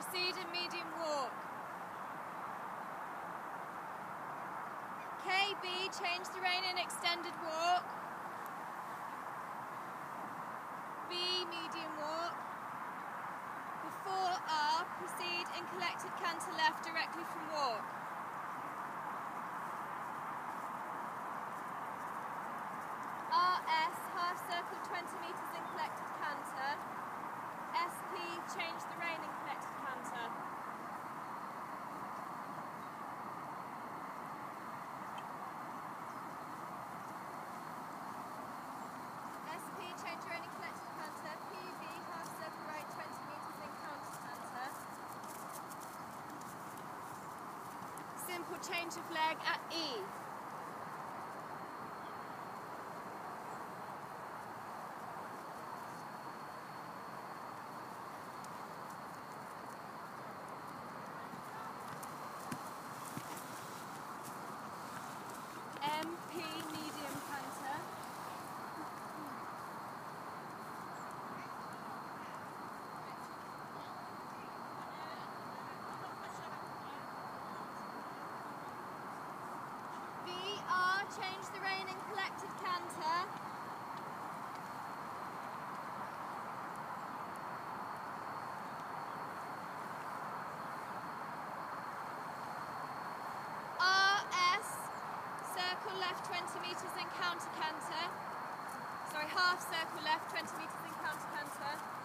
proceed in medium walk. KB, change the rein in extended walk. B, medium walk. Before R, proceed in collected canter left directly from walk. RS, half circle 20 metres in collected canter. SP, change the rein in collected canter. SP, change rein in collected canter. PV, half circle right 20 metres in counter canter. Simple change of leg at E. MP, medium canter. VR, change the rein in collected canter. RS, circle left 20 metres in counter canter. Sorry, half circle left 20 metres in counter canter.